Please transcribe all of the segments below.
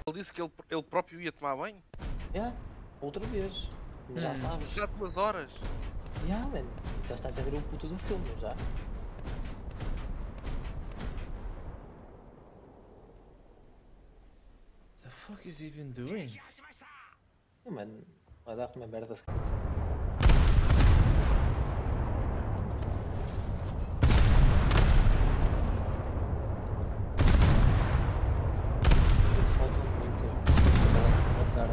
Ele disse que ele próprio ia tomar banho? Outra vez. Mas já sabes. Já 2 horas. Mano. Já estás a ver o puto do filme, já? The fuck is he even doing? Mano, vai dar com uma merda. Faltam muitas para matar.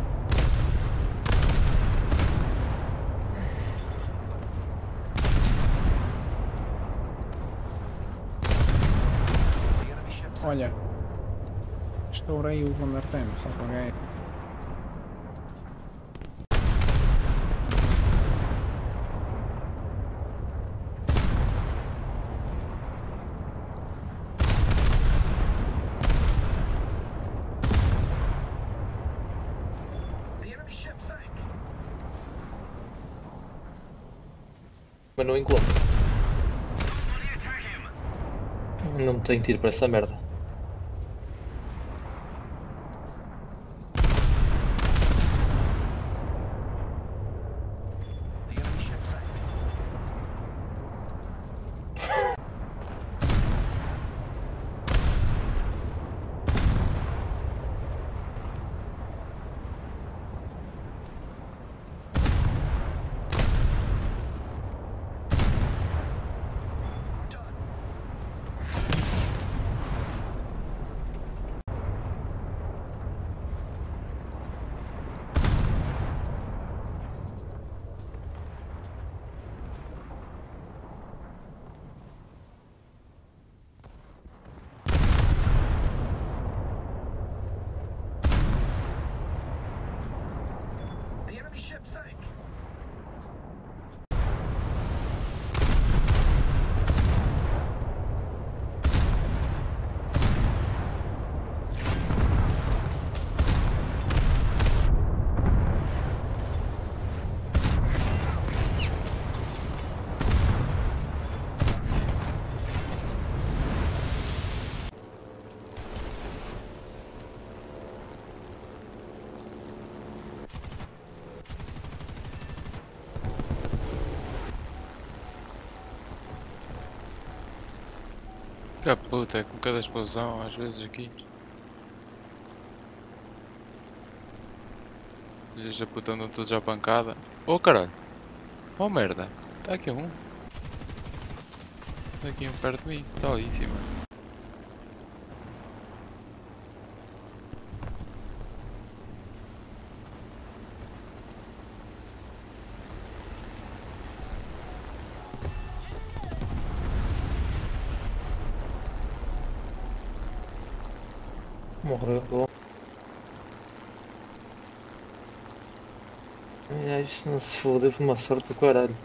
Olha, estourei o Hornet, só para ganhar. Mas não encontro. Não tenho tiro para essa merda. Que puta, com cada explosão às vezes aqui. Eles a puta andam todos à pancada. Oh caralho! Oh merda! Está aqui um. Está aqui um perto de mim. Está ali em cima. Morreu. Isso não se fodeu, foi uma sorte do caralho.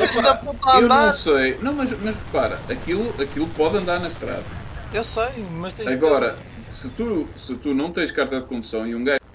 filho da puta a Eu andar. não sei. Não, mas repara, aquilo pode andar na estrada. Eu sei, mas tens de Agora, se tu não tens carta de condução e um gajo